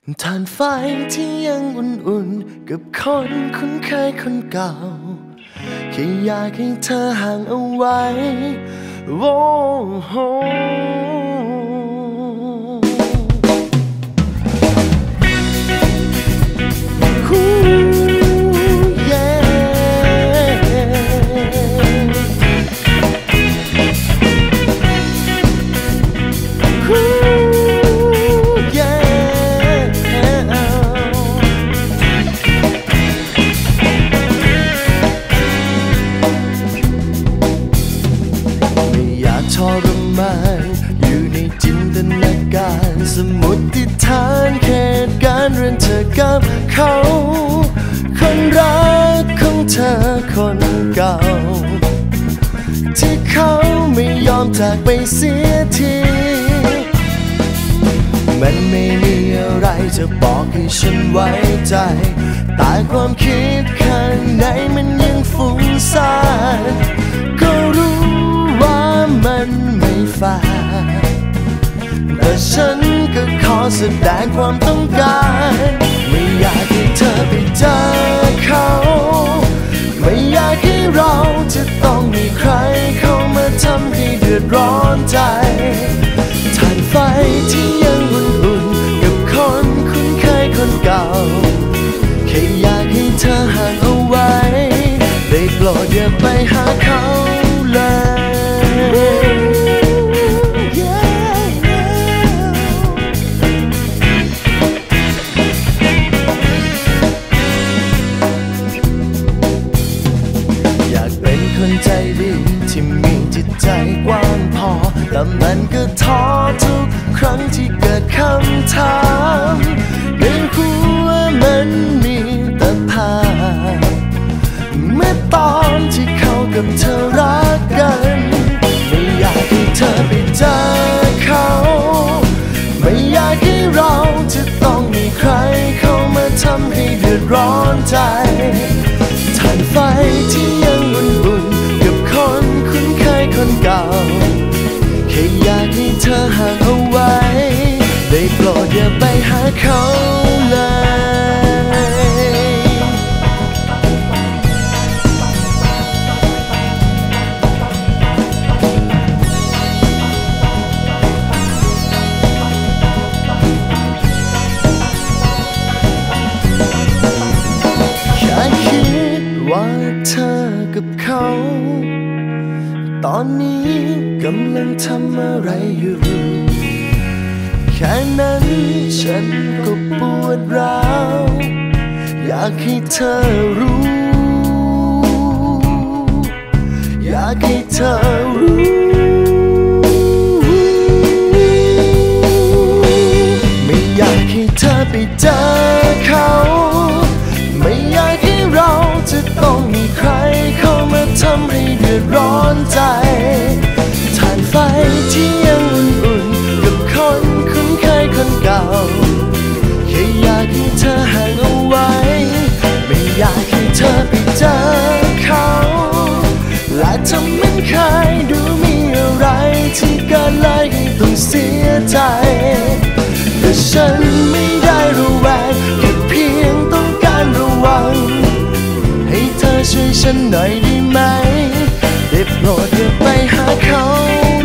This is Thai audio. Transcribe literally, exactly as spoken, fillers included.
ถ่านไฟที่ยังอุ่นๆกับคนคุ้นเคยคนเก่าแค่อยากให้เธอห่างเอาไว้โอ้โหทรมานอยู่ในจินตนาการสมมติฐานเหตุการณ์เรื่องเธอกับเขาคนรักของเธอคนเก่าที่เขาไม่ยอมจากไปเสียทีมันไม่มีอะไรจะบอกให้ฉันไว้ใจแต่ความคิดข้างในมันยังฟุ้งซ่านก็รู้ว่ามันไม่แฟร์แต่ฉันก็ขอแสดงความต้องการไม่อยากให้เธอไปเจอเขาไม่อยากให้เราจะต้องมีใครเข้ามาทำให้เดือดร้อนใจถ่านไฟที่ยังอุ่นๆกับคนคุ้นเคยคนเก่าแค่อยากให้เธอห่างเอาไว้ได้โปรดอย่าไปหาเขาเลยคนใจดีที่มีจิตใจกว้างพอแต่มันก็ท้อทุกครั้งที่เกิดคำถามในหัวมันมีแต่ภาพเมื่อตอนที่เขากับเธอรักกันไม่อยากให้เธอไปเจอเขาไม่อยากให้เราจะต้องมีใครเข้ามาทำให้เดือดร้อนใจถ่านไฟที่ยังอุ่นๆกับคนคุ้นเคยคนเก่าแค่อยากให้เธอห่างเอาไว้ได้โปรดอย่าไปหาเขาเลยว่าเธอกับเขาตอนนี้กำลังทำอะไรอยู่แค่นั้นฉันก็ปวดร้าวอยากให้เธอรู้อยากให้เธอรู้ไม่อยากให้เธอไปเจอเขาไม่อยากให้เราจะต้องมีใครเข้ามาทำให้เดือดร้อนใจถ่านไฟที่ยังอุ่นๆกับคนคุ้นเคยคนเก่าแค่อยากให้เธอห่างเอาไว้ไม่อยากให้เธอไปเจอเขาและทำเหมือนเคยดูมีอะไรที่เกิดเลยให้ต้องเสียใจแต่ฉันไม่ได้ระแวงแค่เพียงต้องการระวังให้เธอช่วยฉันหน่อยได้ไหมได้โปรดอย่าไปหาเขา